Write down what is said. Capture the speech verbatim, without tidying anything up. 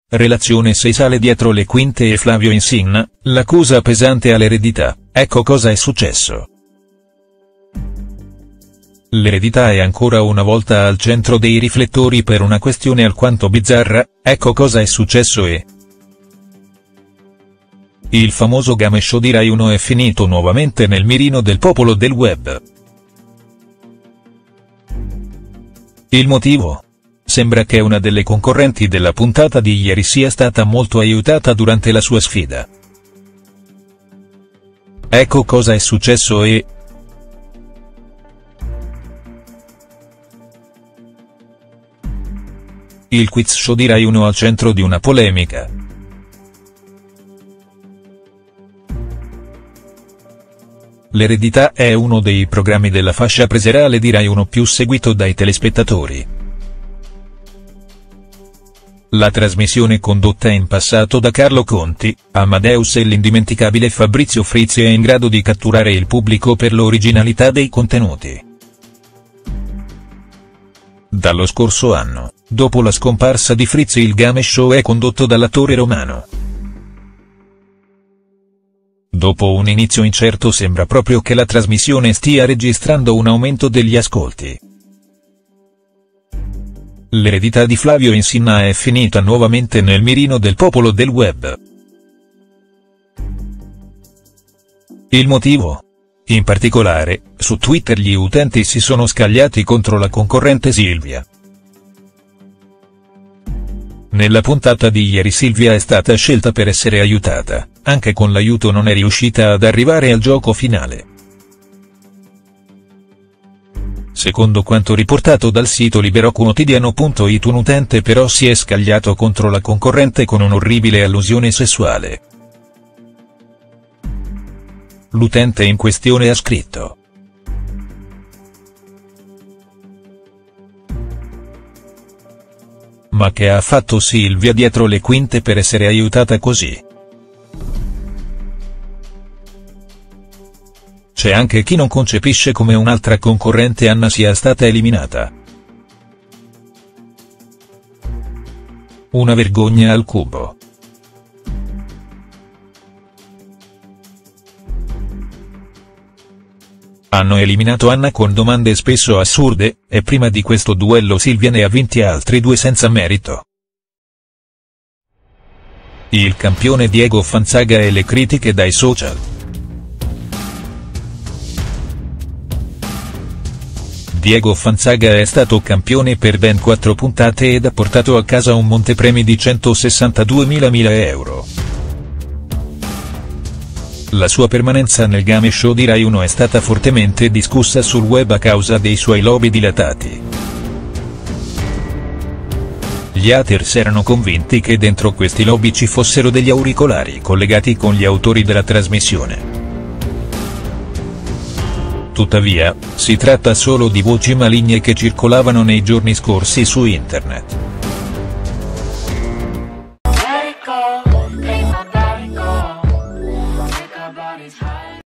relazione sei sale dietro le quinte e Flavio Insinna, l'accusa pesante all'eredità, ecco cosa è successo. L'eredità è ancora una volta al centro dei riflettori per una questione alquanto bizzarra, ecco cosa è successo e... Il famoso game show di Rai uno è finito nuovamente nel mirino del popolo del web. Il motivo? Sembra che una delle concorrenti della puntata di ieri sia stata molto aiutata durante la sua sfida. Ecco cosa è successo e... Il quiz show di Rai uno al centro di una polemica. L'eredità è uno dei programmi della fascia preserale di Rai uno più seguito dai telespettatori. La trasmissione condotta in passato da Carlo Conti, Amadeus e l'indimenticabile Fabrizio Frizzi è in grado di catturare il pubblico per l'originalità dei contenuti. Dallo scorso anno, dopo la scomparsa di Frizzi, il game show è condotto dall'attore romano. Dopo un inizio incerto sembra proprio che la trasmissione stia registrando un aumento degli ascolti. L'eredità di Flavio Insinna è finita nuovamente nel mirino del popolo del web. Il motivo? In particolare, su Twitter gli utenti si sono scagliati contro la concorrente Silvia. Nella puntata di ieri Silvia è stata scelta per essere aiutata, anche con l'aiuto non è riuscita ad arrivare al gioco finale. Secondo quanto riportato dal sito liberoquotidiano punto it, un utente però si è scagliato contro la concorrente con un'orribile allusione sessuale. L'utente in questione ha scritto: "Ma che ha fatto Silvia dietro le quinte per essere aiutata così? C'è anche chi non concepisce come un'altra concorrente Anna sia stata eliminata. Una vergogna al cubo. Hanno eliminato Anna con domande spesso assurde, e prima di questo duello Silvia ne ha vinti altri due senza merito. Il campione Diego Fanzaga e le critiche dai social". Diego Fanzaga è stato campione per ben quattro puntate ed ha portato a casa un montepremi di centosessantaduemila euro. La sua permanenza nel game show di Rai uno è stata fortemente discussa sul web a causa dei suoi lobi dilatati. Gli haters erano convinti che dentro questi lobi ci fossero degli auricolari collegati con gli autori della trasmissione. Tuttavia, si tratta solo di voci maligne che circolavano nei giorni scorsi su internet.